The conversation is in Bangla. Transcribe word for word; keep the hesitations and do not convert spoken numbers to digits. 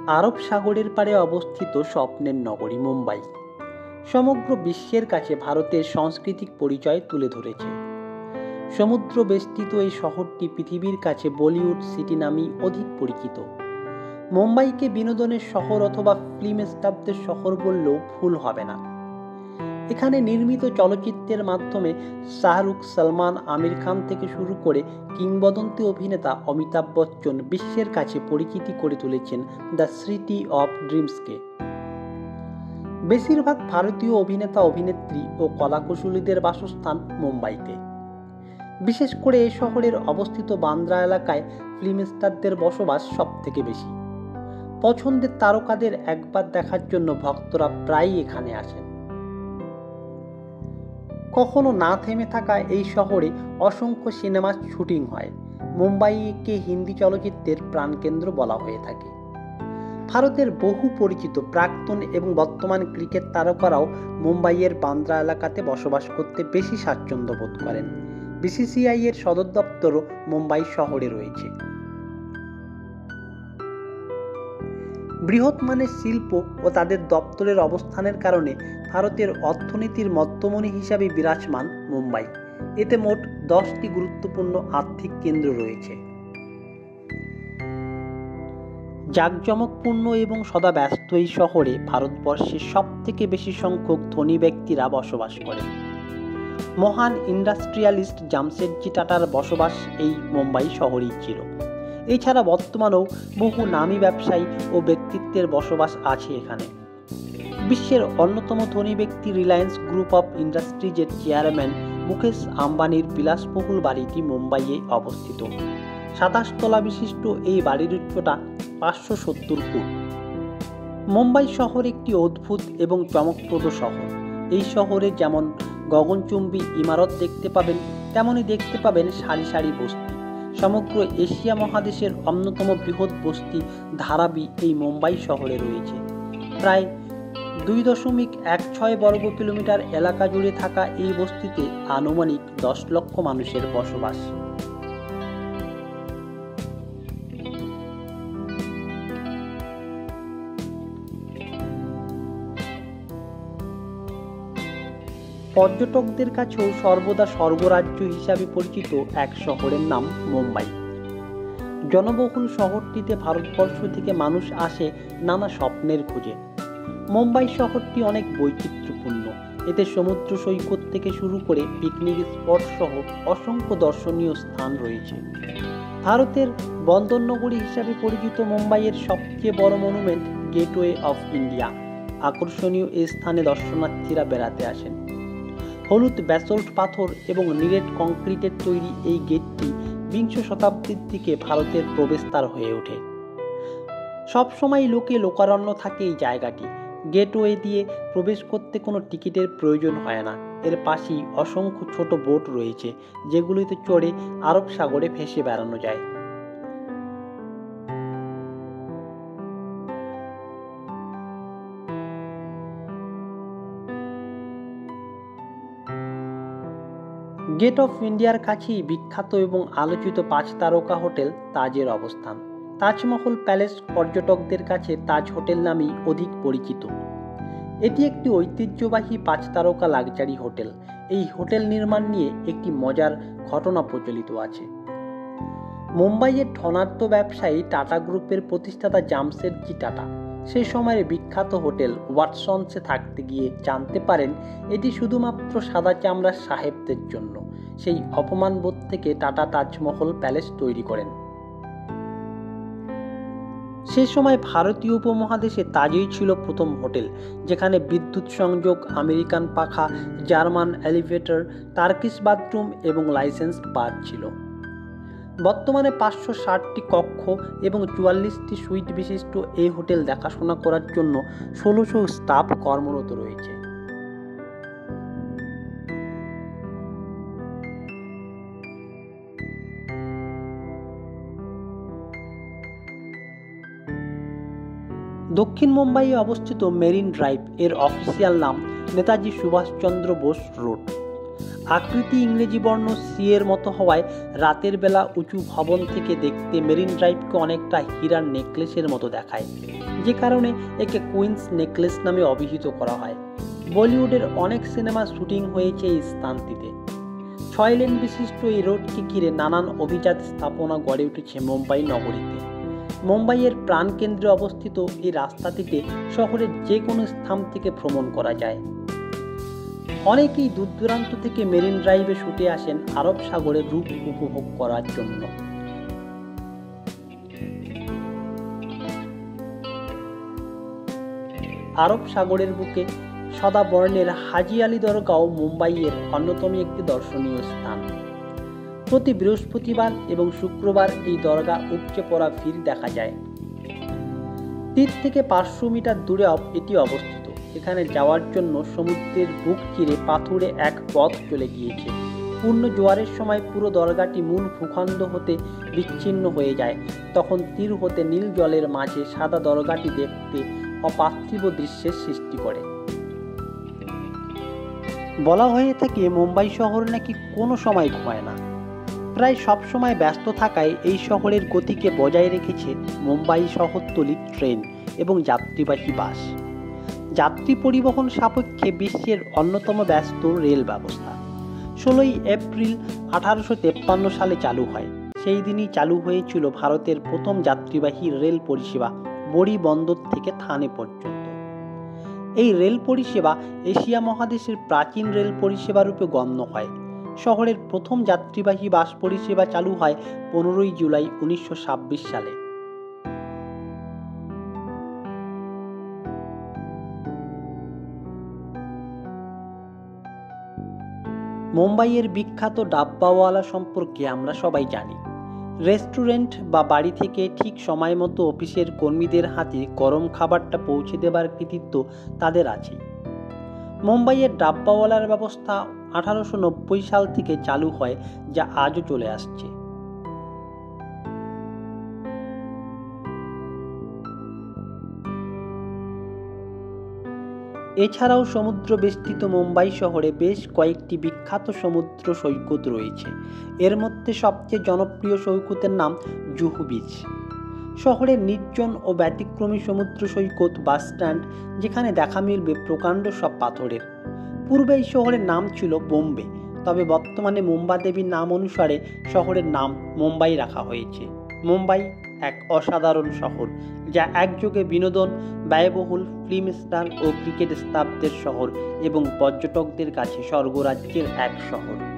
আরব সাগরের পাড়ে অবস্থিত স্বপ্নের নগরী মুম্বাই সমগ্র বিশ্বের কাছে ভারতের সাংস্কৃতিক পরিচয় তুলে ধরেছে। সমুদ্র বেষ্টিত এই শহরটি পৃথিবীর কাছে বলিউড সিটি নামেই অধিক পরিচিত। মুম্বাইকে বিনোদনের শহর অথবা ফিল্ম স্টারদের শহর বললেও ভুল হবে না। এখানে নির্মিত চলচ্চিত্রের মাধ্যমে শাহরুখ, সলমান, আমির খান থেকে শুরু করে কিংবদন্তি অভিনেতা অমিতাভ বচ্চন বিশ্বের কাছে পরিচিতি করে তুলেছেন দ্য সিটি অফ ড্রিমসকে। বেশিরভাগ ভারতীয় অভিনেতা, অভিনেত্রী ও কলাকুশলীদের বাসস্থান মুম্বাইতে। বিশেষ করে এ শহরের অবস্থিত বান্দ্রা এলাকায় ফিল্ম স্টারদের বসবাস সব থেকে বেশি। পছন্দের তারকাদের একবার দেখার জন্য ভক্তরা প্রায়ই এখানে আসেন। কখনো না থেমে থাকা এই শহরে অসংখ্য সিনেমার শুটিং হয়। মুম্বাইকে হিন্দি চলচ্চিত্রের প্রাণকেন্দ্র বলা হয়ে থাকে। ভারতের বহু পরিচিত প্রাক্তন এবং বর্তমান ক্রিকেট তারকারাও মুম্বাইয়ের বান্দ্রা এলাকাতে বসবাস করতে বেশি স্বাচ্ছন্দ্য বোধ করেন। বিসিসিআই এর সদর দপ্তরও মুম্বাই শহরে রয়েছে। বৃহৎ মানের শিল্প ও তাদের দপ্তরের অবস্থানের কারণে ভারতের অর্থনীতির মধ্যমণি হিসাবে বিরাজমান মুম্বাই। এতে মোট দশটি গুরুত্বপূর্ণ আর্থিক কেন্দ্র রয়েছে। জাঁকজমকপূর্ণ এবং সদা ব্যস্ত এই শহরে ভারতবর্ষের সব থেকে বেশি সংখ্যক ধনী ব্যক্তিরা বসবাস করেন। মহান ইন্ডাস্ট্রিয়ালিস্ট জামশেদজি টাটার বসবাস এই মুম্বাই শহরেই ছিল। এছাড়া বর্তমানেও বহু নামী ব্যবসায়ী ও ব্যক্তিত্বের বসবাস আছে এখানে। বিশ্বের অন্যতম ধনী ব্যক্তি রিলায়েন্স গ্রুপ অফ ইন্ডাস্ট্রিজের চেয়ারম্যান মুকেশ আম্বানির বিলাসবহুল বাড়িটি মুম্বাইয়ে অবস্থিত। সাতাশ তলা বিশিষ্ট এই বাড়ির উচ্চতা পাঁচশো সত্তর ফুট। মুম্বাই শহর একটি অদ্ভুত এবং চমকপ্রদ শহর। এই শহরে যেমন গগনচুম্বী ইমারত দেখতে পাবেন, তেমনই দেখতে পাবেন সারি সারি বস্তি। সমগ্র এশিয়া মহাদেশের অন্যতম বৃহৎ বস্তি ধারাবি এই মুম্বাই শহরে রয়েছে। প্রায় দুই দশমিক এক ছয় বর্গ কিলোমিটার এলাকা জুড়ে থাকা এই বস্তিতে আনুমানিক দশ লক্ষ মানুষের বসবাস। পর্যটকদের কাছেও সর্বদা স্বর্গরাজ্য হিসাবে পরিচিত এক শহরের নাম মুম্বাই। জনবহুল শহরটিতে ভারতবর্ষ থেকে মানুষ আসে নানা স্বপ্নের খোঁজে। মুম্বাই শহরটি অনেক বৈচিত্র্যপূর্ণ। এতে সমুদ্র সৈকত থেকে শুরু করে পিকনিক স্পট সহ অসংখ্য দর্শনীয় স্থান রয়েছে। ভারতের বন্দরনগরী হিসাবে পরিচিত মুম্বাইয়ের সবচেয়ে বড় মনুমেন্ট গেটওয়ে অফ ইন্ডিয়া। আকর্ষণীয় এই স্থানে দর্শনার্থীরা বেড়াতে আসেন। হলুদ ব্যাসল্ট পাথর এবং নিরেট কংক্রিটের তৈরি এই গেটটি বিংশ শতাব্দীর দিকে ভারতের প্রবেশদ্বার হয়ে ওঠে। সবসময় লোকে লোকারণ্য থাকে এই জায়গাটি। গেটওয়ে দিয়ে প্রবেশ করতে কোনো টিকিটের প্রয়োজন হয় না। এর পাশেই অসংখ্য ছোট বোট রয়েছে, যেগুলিতে চড়ে আরব সাগরে ভেসে বেড়ানো যায়। গেট অফ ইন্ডিয়ার কাছেই বিখ্যাত এবং আলোচিত পাঁচ তারকা হোটেল তাজের অবস্থান। তাজমহল প্যালেস পর্যটকদের কাছে তাজ হোটেল নামেই অধিক পরিচিত। এটি একটি ঐতিহ্যবাহী পাঁচ তারকা লাক্সারি হোটেল। এই হোটেল নির্মাণ নিয়ে একটি মজার ঘটনা প্রচলিত আছে। মুম্বাইয়ের ধনাঢ্য ব্যবসায়ী টাটা গ্রুপের প্রতিষ্ঠাতা জামশেদজি টাটা সেই সময়ের বিখ্যাত হোটেল ওয়াটসনসে থাকতে গিয়ে জানতে পারেন এটি শুধুমাত্র সাদা চামড়ার সাহেবদের জন্য। সেই অপমানবোধ থেকে টাটা তাজমহল প্যালেস তৈরি করেন। সে সময় ভারতীয় উপমহাদেশে তাজই ছিল প্রথম হোটেল, যেখানে বিদ্যুৎ সংযোগ, আমেরিকান পাখা, জার্মান এলিভেটর, টার্কিশ বাথরুম এবং লাইসেন্স বার ছিল। বর্তমানে পাঁচশো ষাটটি কক্ষ এবং চুয়াল্লিশটি সুইট বিশিষ্ট এই হোটেল দেখাশোনা করার জন্য ষোলোশো স্টাফ কর্মরত রয়েছে। দক্ষিণ মুম্বাইয়ে অবস্থিত মেরিন ড্রাইভ এর অফিসিয়াল নাম নেতাজি সুভাষচন্দ্র বোস রোড। আকৃতি ইংরেজি বর্ণ সি এর মতো হওয়ায় রাতের বেলা উঁচু ভবন থেকে দেখতে মেরিন ড্রাইভকে অনেকটা হীরার নেকলেসের মতো দেখায়, যে কারণে একে কুইন্স নেকলেস নামে অভিহিত করা হয়। বলিউডের অনেক সিনেমা শুটিং হয়েছে এই স্থানটিতে। ছয় লেন বিশিষ্ট এই রোডকে ঘিরে নানান অভিজাত স্থাপনা গড়ে উঠেছে মুম্বাই নগরীতে। মুম্বাইয়ের প্রাণকেন্দ্রে অবস্থিত এই রাস্তাটিতে শহরের যে কোনো স্থান থেকে ভ্রমণ করা যায়। অনেকেই দূর দূরান্ত থেকে মেরিন ড্রাইভে ছুটে আসেন আরব সাগরের রূপ উপভোগ করার জন্য। আরব সাগরের বুকে সাদা বর্ণের হাজি আলী দরগাও মুম্বাইয়ের অন্যতম একটি দর্শনীয় স্থান। প্রতি বৃহস্পতিবার এবং শুক্রবার এই দরগা উপচে পড়া ভিড় দেখা যায়। তীর থেকে পাঁচশো মিটার দূরে এটি অবস্থিত। এখানে যাওয়ার জন্য সমুদ্রের বুক চিরে পাথুরে এক পথ চলে গিয়েছে। পূর্ণ জোয়ারের সময় পুরো দরগাটি মূল ভূখণ্ড হতে বিচ্ছিন্ন হয়ে যায়। তখন তীর হতে নীল জলের মাঝে সাদা দরগাটি দেখতে অপার্থিব দৃশ্যের সৃষ্টি করে। বলা হয়ে থাকে মুম্বাই শহর নাকি কোনো সময় ঘুমায় না। প্রায় সব সময় ব্যস্ত থাকায় এই শহরের গতিকে বজায় রেখেছে মুম্বাই শহরতলি ট্রেন এবং যাত্রীবাহী বাস। যাত্রী পরিবহন সাপেক্ষে বিশ্বের অন্যতম ব্যস্ত রেল ব্যবস্থা। ষোলোই এপ্রিল আঠারোশো তেপ্পান্ন সালে চালু হয়। সেই দিনই চালু হয়েছিল ভারতের প্রথম যাত্রীবাহী রেল পরিষেবা বড়ি বন্দর থেকে থানে পর্যন্ত। এই রেল পরিষেবা এশিয়া মহাদেশের প্রাচীন রেল পরিষেবা রূপে গণ্য হয়। শহরের প্রথম যাত্রীবাহী বাস পরিষেবা চালু হয় পনেরোই জুলাই উনিশশো ছাব্বিশ সালে। মুম্বাইয়ের বিখ্যাত ডাব্বাওয়ালা সম্পর্কে আমরা সবাই জানি। রেস্টুরেন্ট বা বাড়ি থেকে ঠিক সময় মতো অফিসের কর্মীদের হাতে গরম খাবারটা পৌঁছে দেবার কৃতিত্ব তাদের আছে। মুম্বাইয়ের ডাব্বাওয়ালার ব্যবস্থা আঠারোশো নব্বই সাল থেকে চালু হয়, যা আজও চলে আসছে। এছাড়াও সমুদ্র বেষ্টিত মুম্বাই শহরে বেশ কয়েকটি বিখ্যাত সমুদ্র সৈকত রয়েছে। এর মধ্যে সবচেয়ে জনপ্রিয় সৈকতের নাম জুহু বিচ। শহরের নির্জন ও ব্যতিক্রমী সমুদ্র সৈকত বাস স্ট্যান্ড, যেখানে দেখা মিলবে প্রকাণ্ড সব পাথরের। পূর্বে এই শহরের নাম ছিল বোম্বে, তবে বর্তমানে মুম্বা দেবীর নাম অনুসারে শহরের নাম মুম্বাই রাখা হয়েছে। মুম্বাই এক অসাধারণ শহর, যা একযোগে বিনোদন, ব্যয়বহুল ফিল্ম স্টার ও ক্রিকেট স্টাফদের শহর এবং পর্যটকদের কাছে স্বর্গরাজ্যের এক শহর।